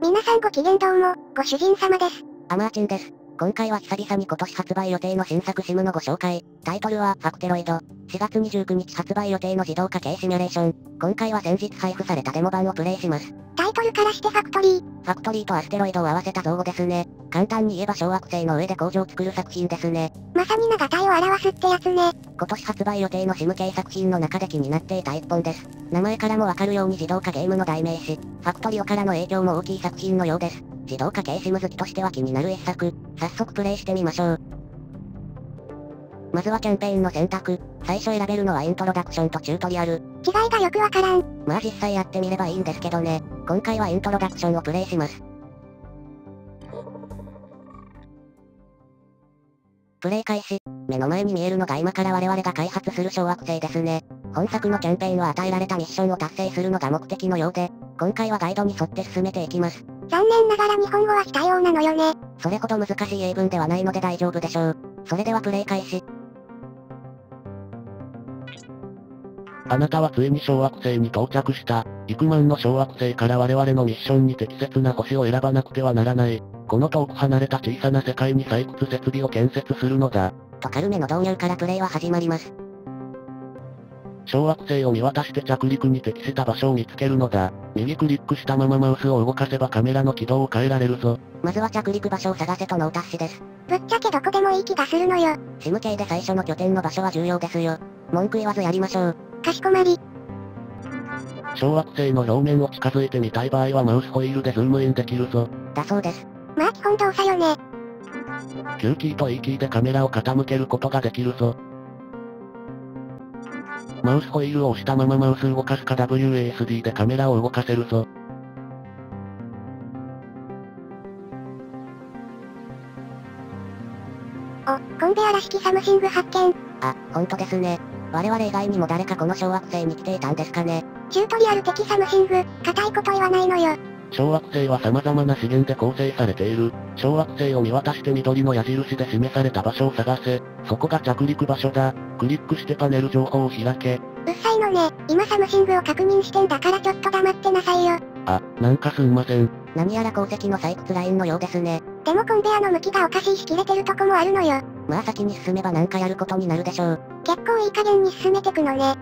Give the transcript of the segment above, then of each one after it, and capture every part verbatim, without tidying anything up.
皆さんごきげんどうも、ご主人様です。 アマーチンです。今回は久々に今年発売予定の新作シムのご紹介。タイトルは、ファクテロイド。しがつにじゅうくにち発売予定の自動化系シミュレーション。今回は先日配布されたデモ版をプレイします。 タイトルからしてファクトリー。 ファクトリーとアステロイドを合わせた造語ですね。簡単に言えば小惑星の上で工場を作る作品ですね。 まさに長体を表すってやつね。 今年発売予定のシム系作品の中で気になっていた一本です。名前からもわかるように自動化ゲームの代名詞、ファクトリオからの影響も大きい作品のようです。自動化系シム好きとしては気になる一作。早速プレイしてみましょう。まずはキャンペーンの選択。最初選べるのはイントロダクションとチュートリアル。 違いがよくわからん。 まあ実際やってみればいいんですけどね。今回はイントロダクションをプレイします。プレイ開始。目の前に見えるのが今から我々が開発する小惑星ですね。本作のキャンペーンは与えられたミッションを達成するのが目的のようで、今回はガイドに沿って進めていきます。 残念ながら日本語は非対応なのよね。 それほど難しい英文ではないので大丈夫でしょう。それではプレイ開始。 あなたはついに小惑星に到着した。幾万の小惑星から我々のミッションに適切な星を選ばなくてはならない。この遠く離れた小さな世界に採掘設備を建設するのだ。 と軽めの導入からプレイは始まります。 小惑星を見渡して着陸に適した場所を見つけるのだ。右クリックしたままマウスを動かせばカメラの軌道を変えられるぞ。 まずは着陸場所を探せとノータッシです。 ぶっちゃけどこでもいい気がするのよ。 シム系で最初の拠点の場所は重要ですよ。文句言わずやりましょう。 かしこまり。 小惑星の表面を近づいてみたい場合はマウスホイールでズームインできるぞ。 だそうです。 まあ基本動作よね。 キューキーと イー キーでカメラを傾けることができるぞ。マウスホイールを押したままマウス動かすか ダブリューエーエスディー でカメラを動かせるぞ。 お、コンベアらしきサムシング発見。 あ、ほんとですね。我々以外にも誰かこの小惑星に来ていたんですかね。 チュートリアル的サムシング、固いこと言わないのよ。 小惑星は様々な資源で構成されている。小惑星を見渡して緑の矢印で示された場所を探せ。そこが着陸場所だ。クリックしてパネル情報を開け。 うっさいのね。今サムシングを確認してんだからちょっと黙ってなさいよ。 あ、なんかすんません。 何やら鉱石の採掘ラインのようですね。 でもコンベアの向きがおかしいし切れてるとこもあるのよ。 まあ先に進めばなんかやることになるでしょう。 結構いい加減に進めてくのね。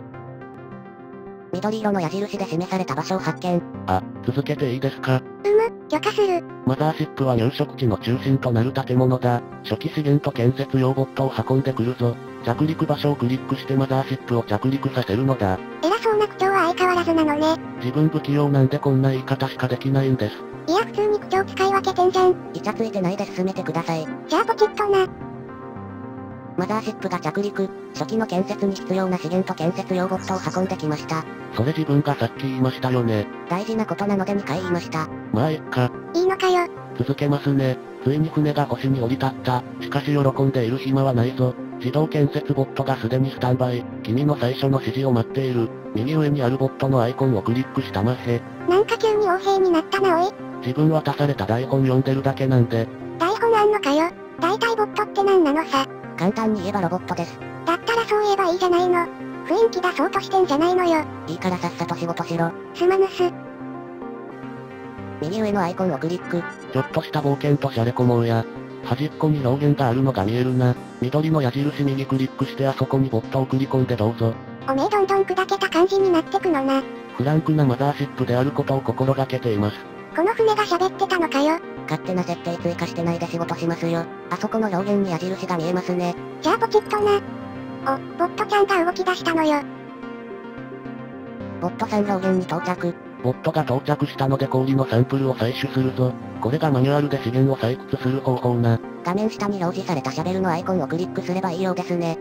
緑色の矢印で示された場所を発見。 あ、続けていいですか？ うむ、許可する。 マザーシップは入植地の中心となる建物だ。初期資源と建設用ボットを運んでくるぞ。着陸場所をクリックしてマザーシップを着陸させるのだ。 偉そうな口調は相変わらずなのね。 自分不器用なんでこんな言い方しかできないんです。 いや普通に口調使い分けてんじゃん。 イチャついてないで進めてください。 じゃあポチッとな。 マザーシップが着陸、初期の建設に必要な資源と建設用ボットを運んできました。 それ自分がさっき言いましたよね。 大事なことなのでにかい言いました。 まあいっか。 いいのかよ。 続けますね。ついに船が星に降り立った。しかし喜んでいる暇はないぞ。自動建設ボットがすでにスタンバイ。君の最初の指示を待っている。右上にあるボットのアイコンをクリックしたまへ。 なんか急に横兵になったなおい。 自分渡された台本読んでるだけなんで。 台本あんのかよ。大体ボットって何なのさ。 簡単に言えばロボットです。 だったらそう言えばいいじゃないの。雰囲気出そうとしてんじゃないのよ。 いいからさっさと仕事しろ。 すまぬす。 右上のアイコンをクリック。 ちょっとした冒険とシャレこもうや。端っこに表現があるのが見えるな。緑の矢印右クリックしてあそこにボットを送り込んでどうぞ。 おめえどんどん砕けた感じになってくのな。 フランクなマザーシップであることを心がけています。 この船が喋ってたのかよ。 勝手な設定追加してないで仕事しますよ。あそこの表現に矢印が見えますね。 じゃあポチッとな。お、ボットちゃんが動き出したのよ。 ボットさん表現に到着。 ボットが到着したので氷のサンプルを採取するぞ。これがマニュアルで資源を採掘する方法な。 画面下に表示されたシャベルのアイコンをクリックすればいいようですね。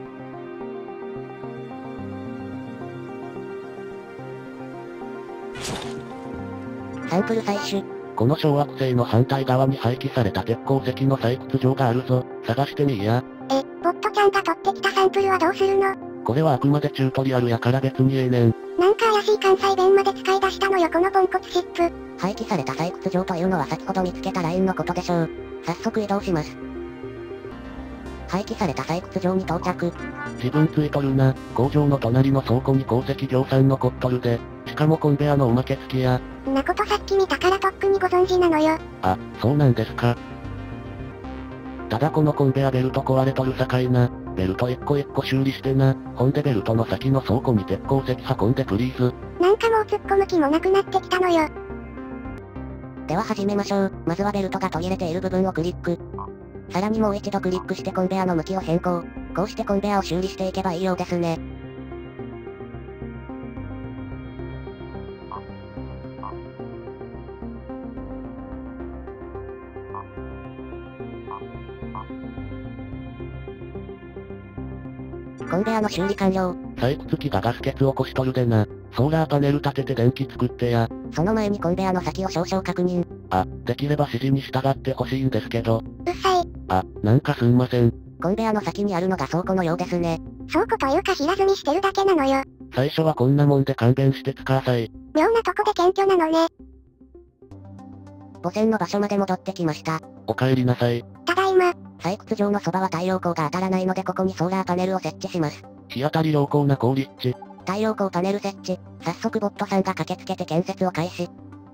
サンプル採取。 この小惑星の反対側に廃棄された鉄鉱石の採掘場があるぞ。探してみいや。 え、ボットちゃんが取ってきたサンプルはどうするの？ これはあくまでチュートリアルやから別にええねん。 なんか怪しい関西弁まで使い出したのよこのポンコツシップ。 廃棄された採掘場というのは先ほど見つけたラインのことでしょう。早速移動します。廃棄された採掘場に到着。 自分ついとるな。工場の隣の倉庫に鉱石業産残っとるで。しかもコンベアのおまけ付きや。 んなことさっき見たからとっくに感じなのよ。 あ、そうなんですか。ただこのコンベアベルト壊れとるさかいな。ベルト一個一個修理してな。ほんでベルトの先の倉庫に鉄鉱石運んでプリーズ。 なんかもう突っ込む気もなくなってきたのよ。 では始めましょう。まずはベルトが途切れている部分をクリック。さらにもう一度クリックしてコンベアの向きを変更。こうしてコンベアを修理していけばいいようですね。コンベアの修理完了。 採掘機がガス欠起こしとるでな。ソーラーパネル立てて電気作ってや。 その前にコンベアの先を少々確認。 あ、できれば指示に従ってほしいんですけど。 うっさい。 あ、なんかすんません。 コンベアの先にあるのが倉庫のようですね。 倉庫というか平積みしてるだけなのよ。 最初はこんなもんで勘弁してつかーさい。 妙なとこで謙虚なのね。 母船の場所まで戻ってきました。 お帰りなさい。 ただいま。 採掘場のそばは太陽光が当たらないのでここにソーラーパネルを設置します。 日当たり良好な高立地。 太陽光パネル設置。早速ボットさんが駆けつけて建設を開始。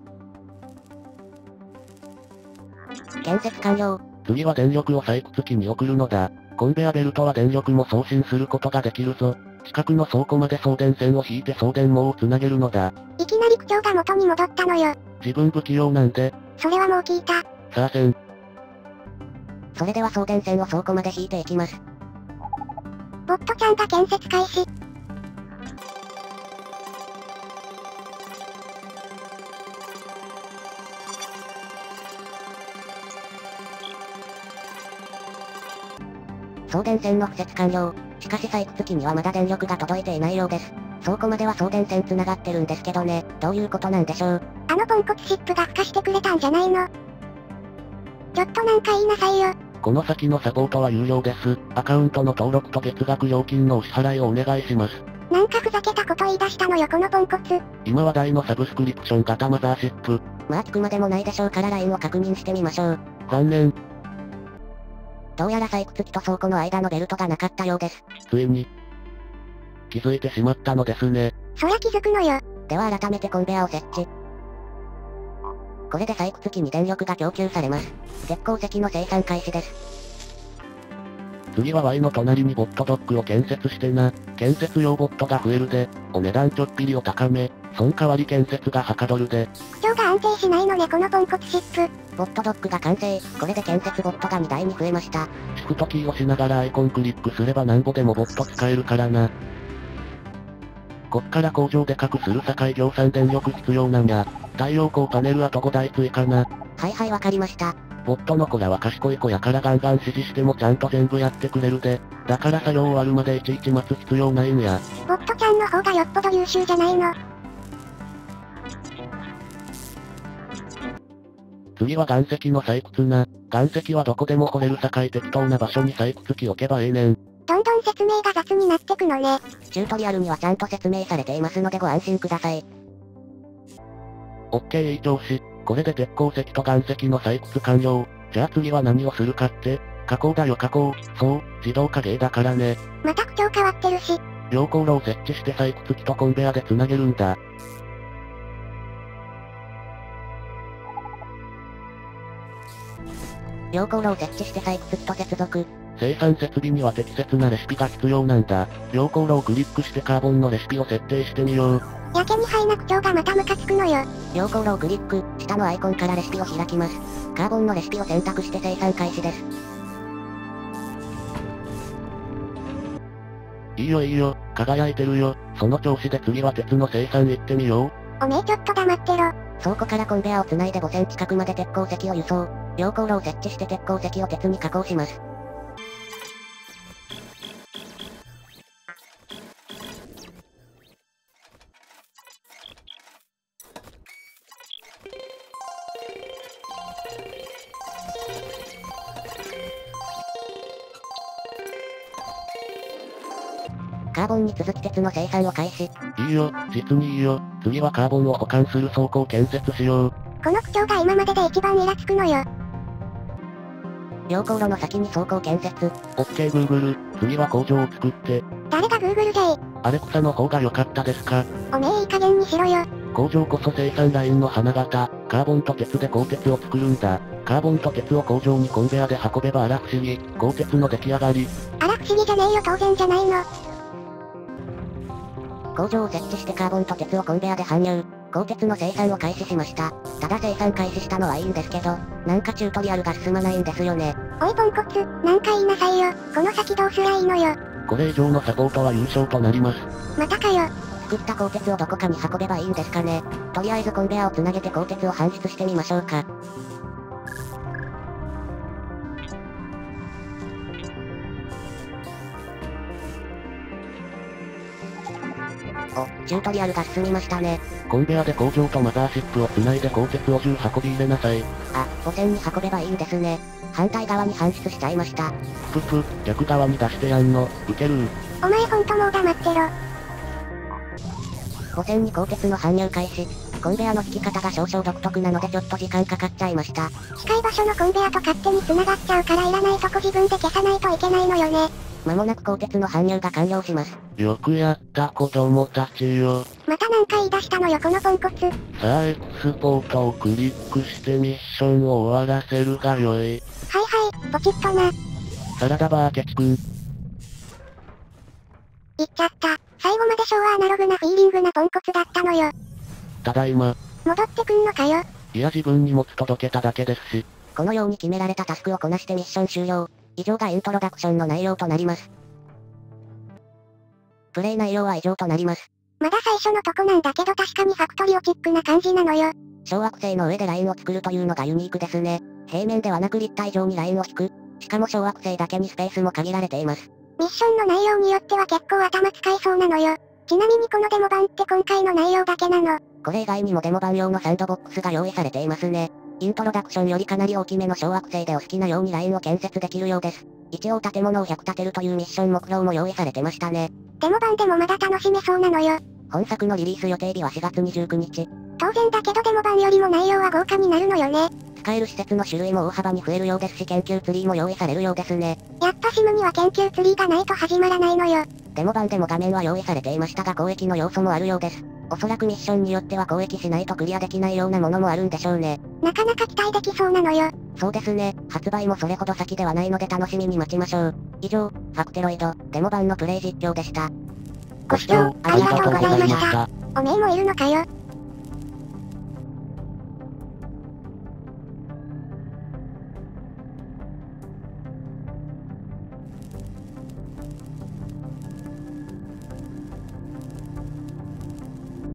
建設完了。 次は電力を採掘機に送るのだ。コンベアベルトは電力も送信することができるぞ。近くの倉庫まで送電線を引いて送電網をつなげるのだ。 いきなり区長が元に戻ったのよ。 自分不器用なんで。 それはもう聞いた。 さあせん。 それでは送電線を倉庫まで引いていきます。 ボットちゃんが建設開始。 送電線の敷設完了。しかし採掘機にはまだ電力が届いていないようです。倉庫までは送電線繋がってるんですけどね。どういうことなんでしょう。 あのポンコツシップが孵化してくれたんじゃないの。ちょっとなんか言いなさいよ。 この先のサポートは有料です。アカウントの登録と月額料金のお支払いをお願いします。 なんかふざけたこと言い出したのよこのポンコツ。 今話題のサブスクリプション型マザーシップ。 まあ聞くまでもないでしょうから ライン を確認してみましょう。 残念。 どうやら採掘機と倉庫の間のベルトがなかったようです。 ついに気づいてしまったのですね。 そりゃ気づくのよ。 では改めてコンベアを設置。これで採掘機に電力が供給されます。鉄鉱石の生産開始です。 次は Y の隣にボットドックを建設してな。建設用ボットが増えるで。お値段ちょっぴりお高め。そん代わり建設がはかどるで。 区長が安定しないのねこのポンコツシップ。 ボットドックが完成。これで建設ボットがにだいに増えました。 シフトキーをしながらアイコンクリックすればなんぼでもボット使えるからな。こっから工場でかくするさかい量産電力必要なんや。太陽光パネルあとごだい追加な。 はいはいわかりました。 ボットの子らは賢い子やからガンガン指示してもちゃんと全部やってくれるで。だから作業終わるまでいちいち待つ必要ないんや。 ボットちゃんの方がよっぽど優秀じゃないの。 次は岩石の採掘な。岩石はどこでも掘れるさかい適当な場所に採掘機置けばええねん。 どんどん説明が雑になってくのね。 チュートリアルにはちゃんと説明されていますのでご安心ください。 オッケーいい調子。これで鉄鉱石と岩石の採掘完了。じゃあ次は何をするかって、加工だよ加工。そう、自動化芸だからね。 また区長変わってるし。 溶鉱炉を設置して採掘機とコンベアで繋げるんだ。 溶鉱炉を設置して採掘機と接続。 生産設備には適切なレシピが必要なんだ。溶鉱炉をクリックしてカーボンのレシピを設定してみよう。 やけにハイな区長がまたムカつくのよ。 溶鉱炉をクリック、下のアイコンからレシピを開きます。カーボンのレシピを選択して生産開始です。 いいよいいよ、輝いてるよ。その調子で次は鉄の生産行ってみよう。おめえちょっと黙ってろ。 倉庫からコンベアを繋いでごせん近くまで鉄鉱石を輸送。溶鉱炉を設置して鉄鉱石を鉄に加工します。カーボンに続き鉄の生産を開始。 いいよ、実にいいよ。次はカーボンを保管する倉庫を建設しよう。 この区長が今までで一番イラつくのよ。 溶鉱炉の先に倉庫を建設。 オッケー Google、次は工場を作って。 誰が Google じゃい。 アレクサの方が良かったですか。 おめえいい加減にしろよ。 工場こそ生産ラインの花形、カーボンと鉄で鋼鉄を作るんだ。カーボンと鉄を工場にコンベアで運べばあら不思議、鋼鉄の出来上がり。 あら不思議じゃねえよ当然じゃないの。 工場を設置してカーボンと鉄をコンベアで搬入。鋼鉄の生産を開始しました。ただ生産開始したのはいいんですけど、なんかチュートリアルが進まないんですよね。 おいポンコツ、なんか言いなさいよ。この先どうすりゃいいのよ。 これ以上のサポートは優勝となります。 またかよ。 作った鋼鉄をどこかに運べばいいんですかね。とりあえずコンベアをつなげて鋼鉄を搬出してみましょうか。お、チュートリアルが進みましたね。 コンベアで工場とマザーシップをつないで鋼鉄をじゅう運び入れなさい。 あ、母船に運べばいいんですね。反対側に搬出しちゃいました。 ぷぷ、逆側に出してやんの、ウケるー。 お前ほんともう黙ってろ。 母船に鋼鉄の搬入開始。コンベアの引き方が少々独特なのでちょっと時間かかっちゃいました。 近い場所のコンベアと勝手に繋がっちゃうからいらないとこ自分で消さないといけないのよね。 間もなく鋼鉄の搬入が完了します。 よくやった子供たちよ。 またなんか言い出したのよこのポンコツ。 さあエクスポートをクリックしてミッションを終わらせるがよい。 はいはい、ポチッとな。 サラダバーケチ君。 言っちゃった。最後まで昭和アナログなフィーリングなポンコツだったのよ。 ただいま。 戻ってくんのかよ。 いや自分に持つ届けただけですし。 このように決められたタスクをこなしてミッション終了。以上がイントロダクションの内容となります。プレイ内容は以上となります。 まだ最初のとこなんだけど確かにファクトリオチックな感じなのよ。 小惑星の上でラインを作るというのがユニークですね。平面ではなく立体上にラインを引く。しかも小惑星だけにスペースも限られています。 ミッションの内容によっては結構頭使いそうなのよ。ちなみにこのデモ版って今回の内容だけなの。 これ以外にもデモ版用のサンドボックスが用意されていますね。イントロダクションよりかなり大きめの小惑星でお好きなようにラインを建設できるようです。一応建物をひゃく建てるというミッション目標も用意されてましたね。 デモ版でもまだ楽しめそうなのよ。 本作のリリース予定日はしがつにじゅうくにち。 当然だけどデモ版よりも内容は豪華になるのよね。 使える施設の種類も大幅に増えるようですし研究ツリーも用意されるようですね。 やっぱシムには研究ツリーがないと始まらないのよ。 デモ版でも画面は用意されていましたが攻撃の要素もあるようです。おそらくミッションによっては攻撃しないとクリアできないようなものもあるんでしょうね。 なかなか期待できそうなのよ。 そうですね。発売もそれほど先ではないので楽しみに待ちましょう。以上、ファクテロイド、デモ版のプレイ実況でした。 ご視聴ありがとうございました。おめえもいるのかよ。